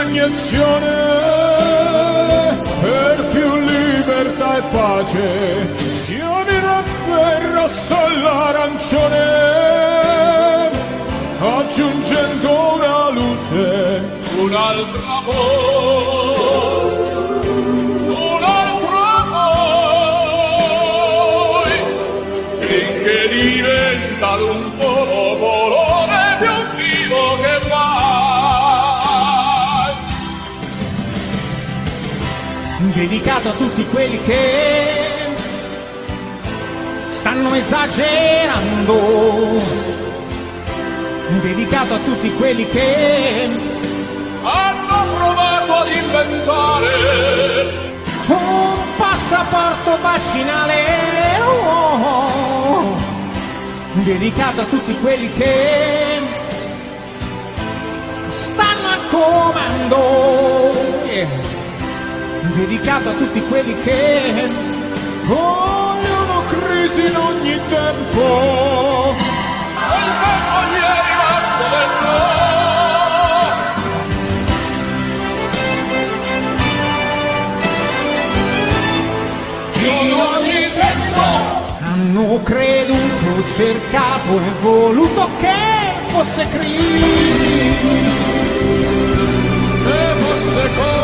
un'iniezione per più libertà e pace, schiarirà per rosso l'arancione, aggiungendo una luce, un altro amore, un altro amore, finché diventa un popolo più vivo che mai. Dedicato a tutti quelli che stanno esagerando, dedicato a tutti quelli che hanno provato ad inventare un passaporto vaccinale, dedicato a tutti quelli che stanno al comando, dedicato a tutti quelli che vogliono crisi in ogni tempo. Il tempo gli è rimasto dentro. In ogni senso hanno creduto, cercato e voluto che fosse crisi, e fosse